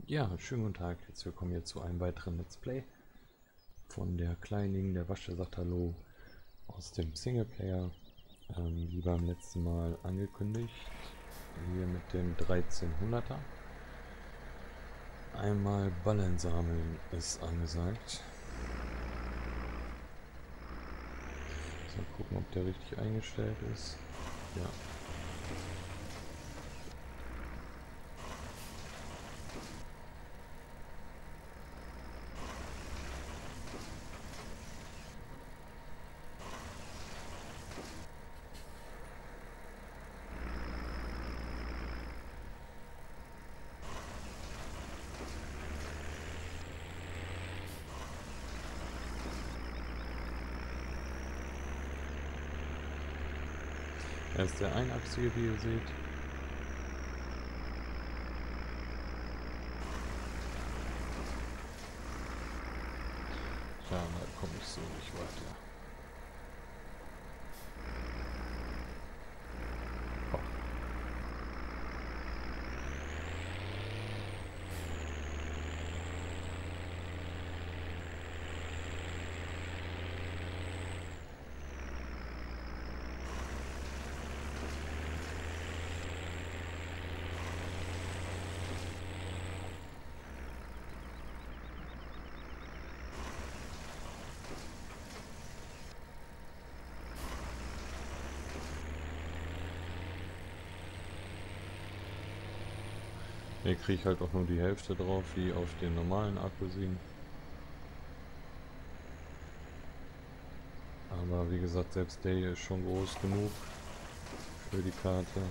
Ja, schönen guten Tag, herzlich willkommen hier zu einem weiteren Let's Play von der Kleinigen, der Wasche sagt Hallo aus dem Singleplayer. Wie beim letzten Mal angekündigt, hier mit dem 1300er. Einmal Ballen sammeln ist angesagt. Mal gucken, ob der richtig eingestellt ist. Ja. Er ist der einachsige, wie ihr seht. Ja, da komme ich so nicht weiter. Hier kriege ich halt auch nur die Hälfte drauf, wie auf den normalen Akkusin. Aber wie gesagt, selbst der hier ist schon groß genug für die Karte.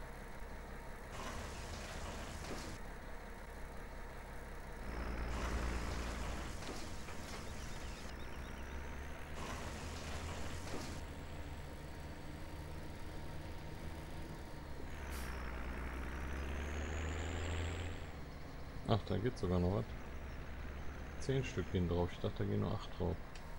Ach, da geht sogar noch was. 10 Stück gehen drauf. Ich dachte, da gehen nur 8 drauf.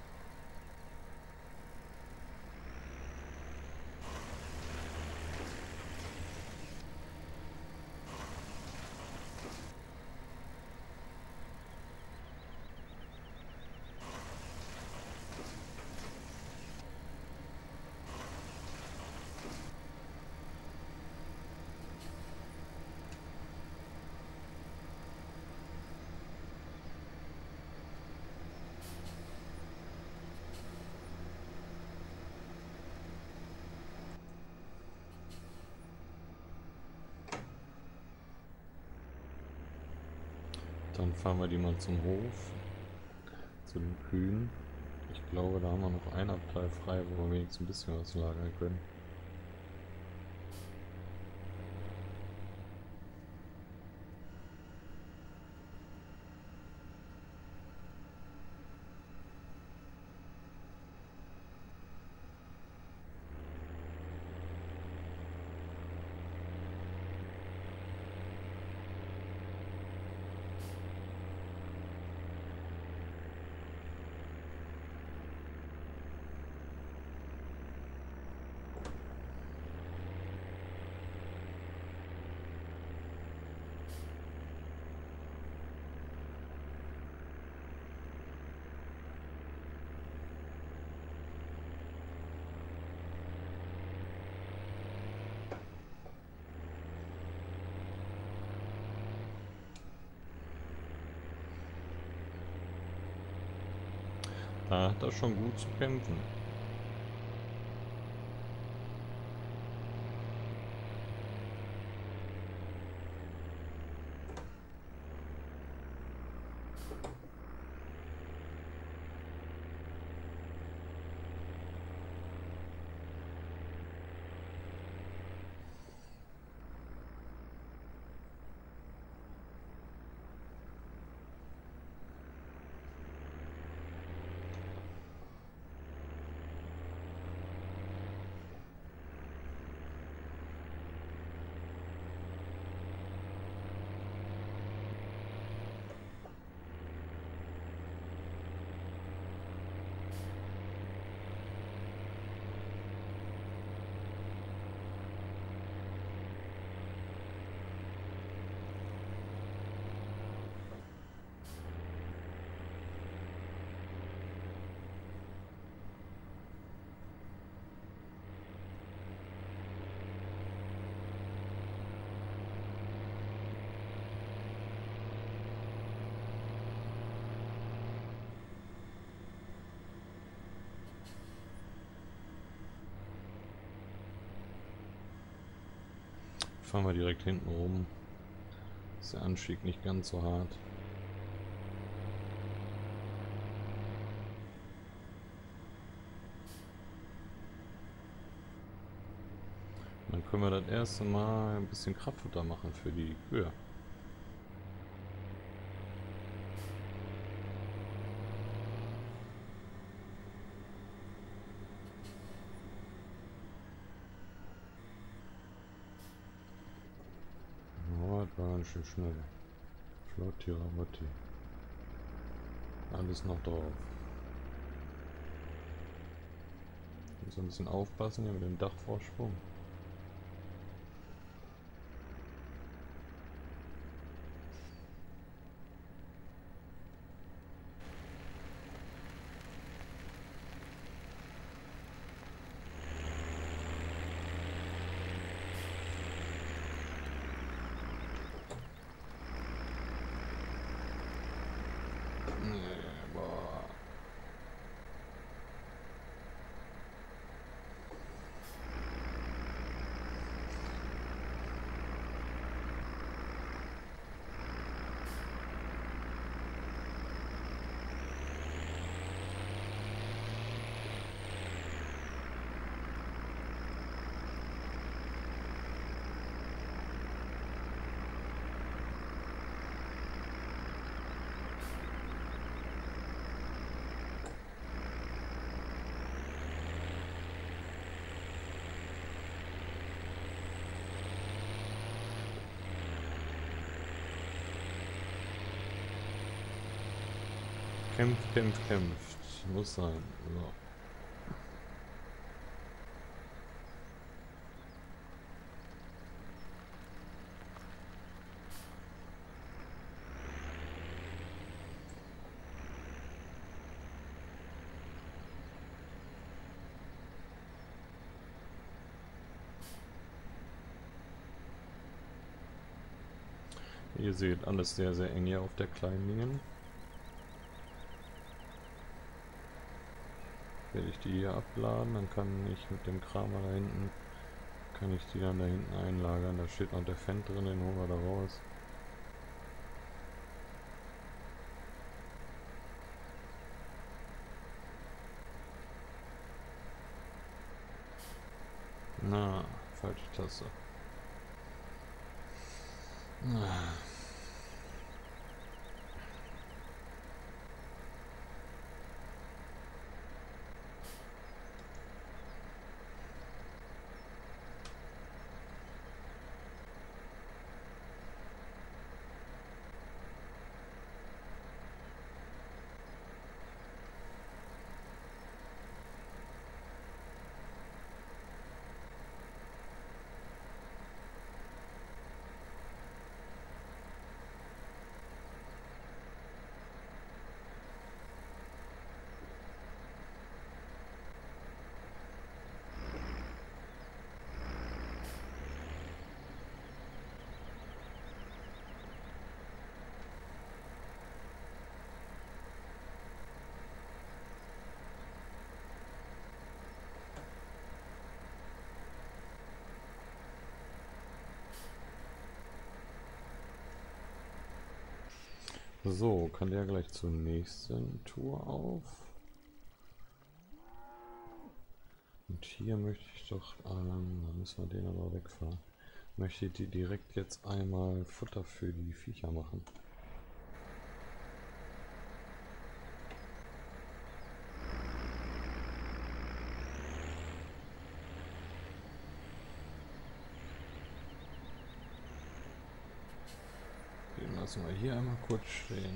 Dann fahren wir die mal zum Hof, zu den Kühen. Ich glaube, da haben wir noch ein Abteil frei, wo wir wenigstens ein bisschen was lagern können. Da hat er schon gut zu kämpfen. fahren wir direkt hinten rum. Ist der Anstieg nicht ganz so hart. Dann können wir das erste Mal ein bisschen Kraftfutter machen für die Kühe. Oh, das war ganz schön schnell. Flotti, Ramotti. Alles noch drauf. Muss ein bisschen aufpassen hier mit dem Dachvorsprung. Nee, boah. Kämpft, kämpft, kämpft. Muss sein. So. Ihr seht alles sehr, sehr eng hier auf der kleinen Linien. Werde ich die hier abladen, dann kann ich mit dem Kramer da hinten, kann ich die dann da hinten einlagern. Da steht noch der Fendt drin, den holen wir da raus. Na, falsche Taste. Ah. So, kann der gleich zur nächsten Tour auf. Und hier möchte ich doch, da müssen wir den aber wegfahren. Möchte ich die direkt jetzt einmal Futter für die Viecher machen. Den lassen wir hier einmal kurz stehen.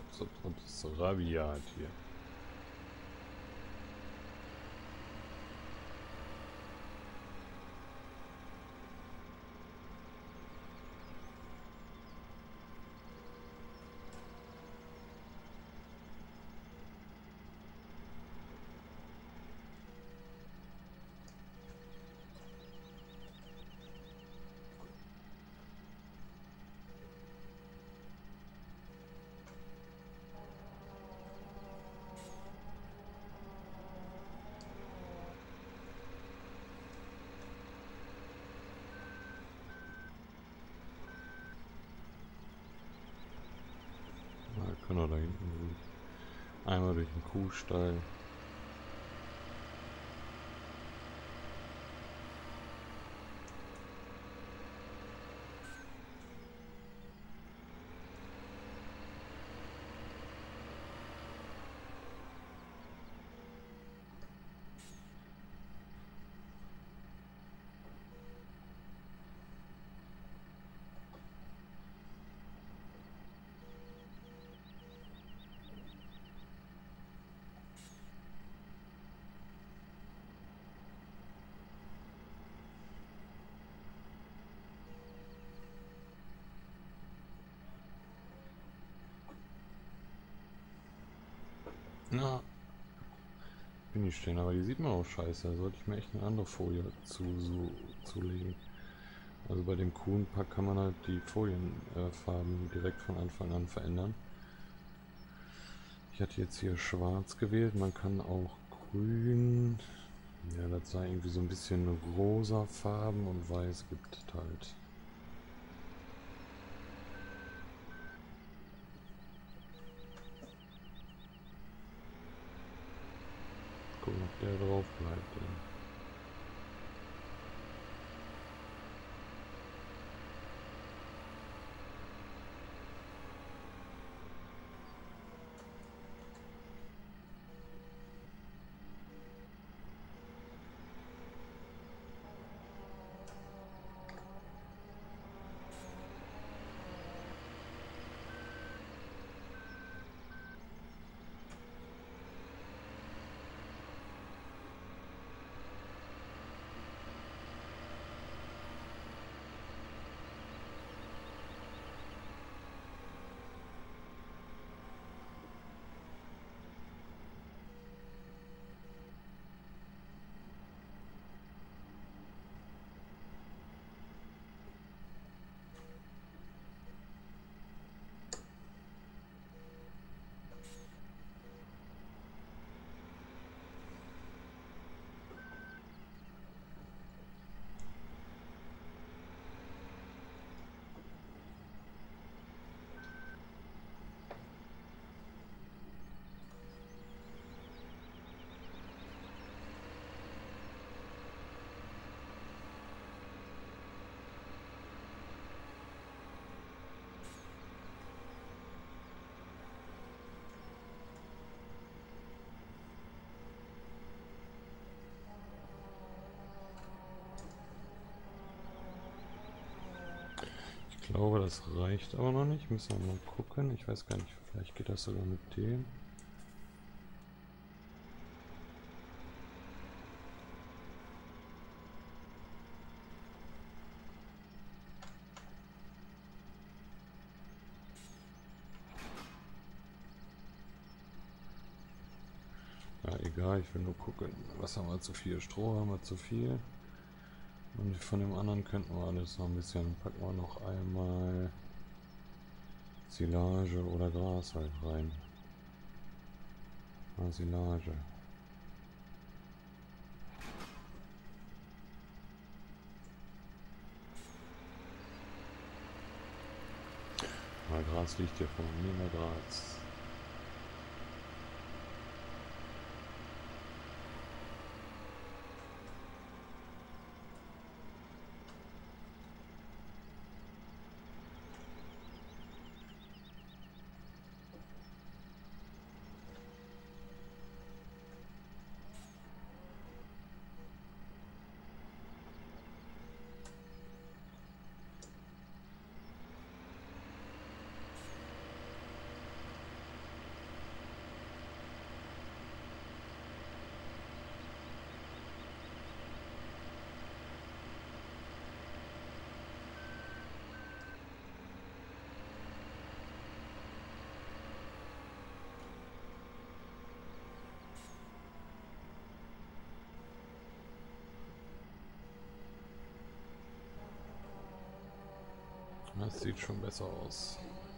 Und das Rabiat hier. Können wir da hinten durch. Einmal durch den Kuhstall. Na, bin ich stehen, aber die sieht man auch scheiße. Da sollte ich mir echt eine andere Folie zulegen. Also bei dem Kuhn-Pack kann man halt die Folienfarben direkt von Anfang an verändern. Ich hatte jetzt hier schwarz gewählt, man kann auch grün. Ja, das sei irgendwie so ein bisschen rosa Farben und weiß gibt es halt. Gucken, ob der drauf bleibt. Ja. Ich glaube, das reicht aber noch nicht. Müssen wir mal gucken. Ich weiß gar nicht, vielleicht geht das sogar mit dem. Ja, egal, ich will nur gucken. Was haben wir zu viel? Stroh haben wir zu viel. Und von dem anderen könnten wir alles noch ein bisschen. Packen wir noch einmal Silage oder Gras halt rein. Ah, Silage. Mal Gras liegt hier vor mir, mehr Gras. Das sieht schon besser aus.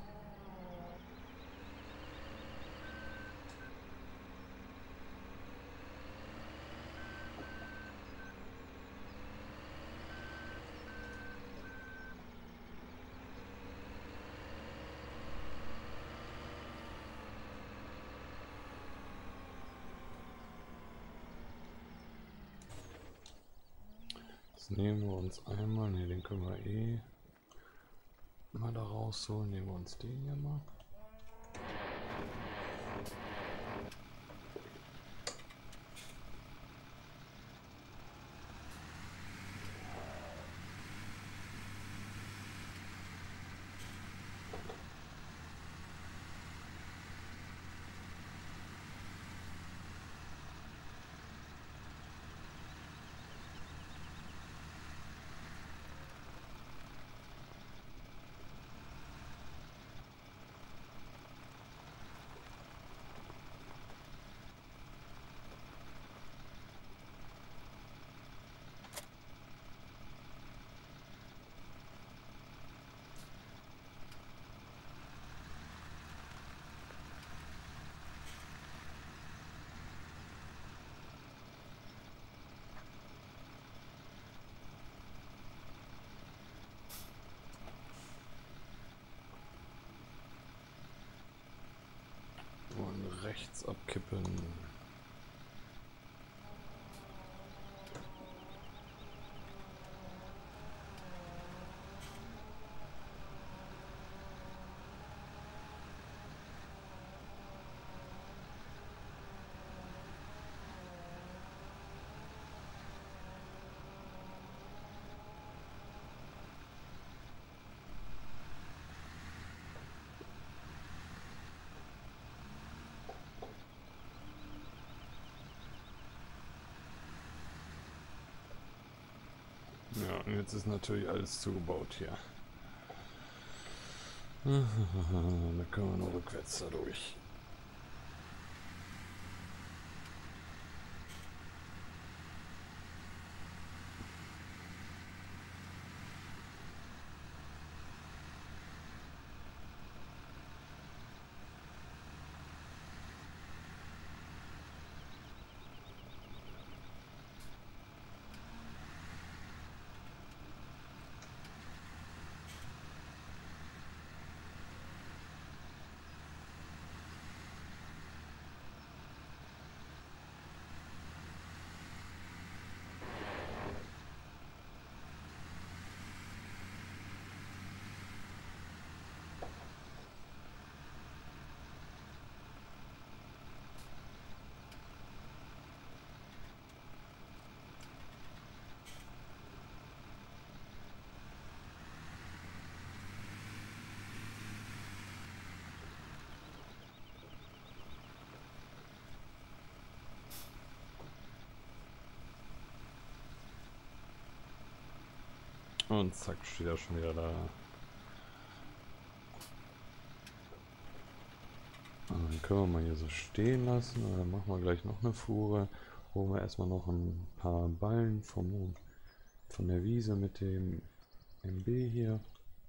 Das nehmen wir uns einmal, ne, den können wir eh mal da rausholen. Nehmen wir uns den hier mal. Und rechts abkippen. Ja, und jetzt ist natürlich alles zugebaut hier. Da können wir noch rückwärts da durch. Und zack, steht er schon wieder da. Dann können wir mal hier so stehen lassen. Dann machen wir gleich noch eine Fuhre. Holen wir erstmal noch ein paar Ballen von der Wiese mit dem MB hier.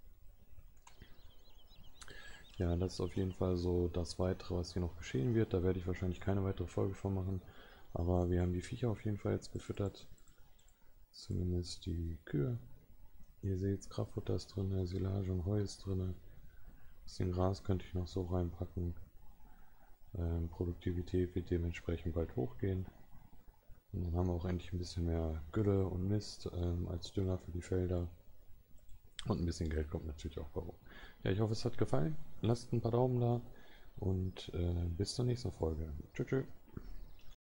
Ja, das ist auf jeden Fall so das Weitere, was hier noch geschehen wird. Da werde ich wahrscheinlich keine weitere Folge von machen. Aber wir haben die Viecher auf jeden Fall jetzt gefüttert. Zumindest die Kühe. Ihr seht, Kraftfutter ist drin, Silage und Heu ist drin. Bisschen Gras könnte ich noch so reinpacken. Produktivität wird dementsprechend bald hochgehen. Und dann haben wir auch endlich ein bisschen mehr Gülle und Mist als Dünger für die Felder. Und ein bisschen Geld kommt natürlich auch bei rum. Ja, ich hoffe, es hat gefallen. Lasst ein paar Daumen da und bis zur nächsten Folge. Tschüss. Tschüss.